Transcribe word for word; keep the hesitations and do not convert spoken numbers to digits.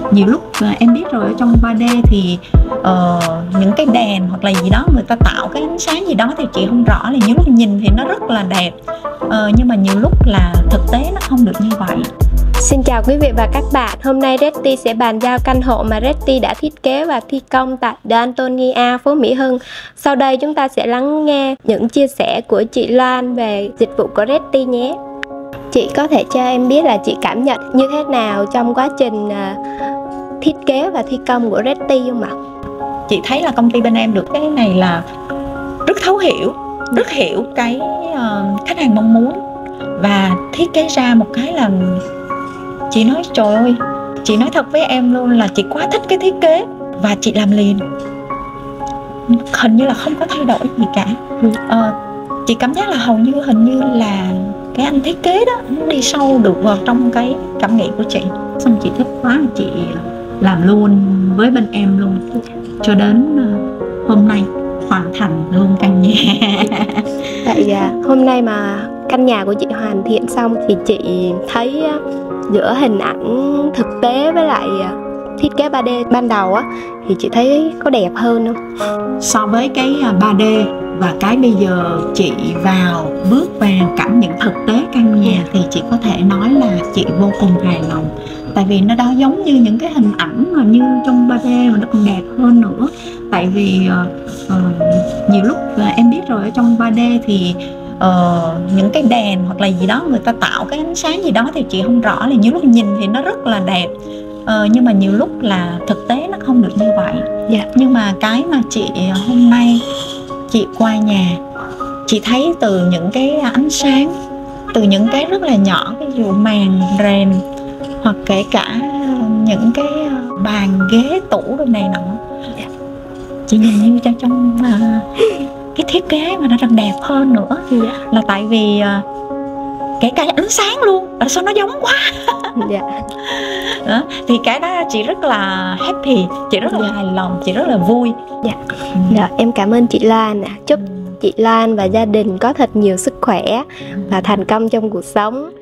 Nhiều lúc à, em biết rồi, ở trong ba D thì uh, những cái đèn hoặc là gì đó người ta tạo cái ánh sáng gì đó thì chị không rõ, là nhiều lúc nhìn thì nó rất là đẹp, uh, nhưng mà nhiều lúc là thực tế nó không được như vậy. Xin chào quý vị và các bạn. Hôm nay Reddy sẽ bàn giao căn hộ mà Reddy đã thiết kế và thi công tại The Antonia, phố Mỹ Hưng. Sau đây chúng ta sẽ lắng nghe những chia sẻ của chị Loan về dịch vụ của Reddy nhé. Chị có thể cho em biết là chị cảm nhận như thế nào trong quá trình thiết kế và thi công của Reddy không ạ? Chị thấy là công ty bên em được cái này là rất thấu hiểu, rất hiểu cái uh, khách hàng mong muốn, và thiết kế ra một cái là chị nói trời ơi, chị nói thật với em luôn là chị quá thích cái thiết kế và chị làm liền, hình như là không có thay đổi gì cả. uh, Chị cảm giác là hầu như hình như là cái anh thiết kế đó nó đi sâu được vào trong cái cảm nghĩ của chị, xong chị thích quá, chị làm luôn với bên em luôn cho đến uh, hôm nay hoàn thành luôn căn nhà. Vậy à, hôm nay mà căn nhà của chị hoàn thiện xong thì chị thấy giữa hình ảnh thực tế với lại thiết kế ba D ban đầu á thì chị thấy có đẹp hơn không? So với cái ba D và cái bây giờ chị vào bước vào cảm nhận thực tế căn nhà thì chị có thể nói là chị vô cùng hài lòng. Tại vì nó đó giống như những cái hình ảnh mà như trong ba D mà nó còn đẹp hơn nữa. Tại vì uh, uh, nhiều lúc uh, em biết rồi, ở trong ba D thì uh, những cái đèn hoặc là gì đó người ta tạo cái ánh sáng gì đó thì chị không rõ, là nhiều lúc nhìn thì nó rất là đẹp, uh, nhưng mà nhiều lúc là thực tế nó không được như vậy. Yeah. Nhưng mà cái mà chị hôm nay chị qua nhà, chị thấy từ những cái ánh sáng, từ những cái rất là nhỏ, ví dụ màn rèm hoặc kể cả những cái bàn ghế tủ đồ này nọ, chị nhìn như trong trong uh, cái thiết kế mà nó đang đẹp hơn nữa. Yeah. Là tại vì uh, kể cả ánh sáng luôn, là sao nó giống quá. Yeah. Đó, thì cái đó chị rất là happy, chị rất là yeah. hài lòng, chị rất là vui. Dạ. Ừ. Rồi, em cảm ơn chị Loan. Chúc chị Loan và gia đình có thật nhiều sức khỏe và thành công trong cuộc sống.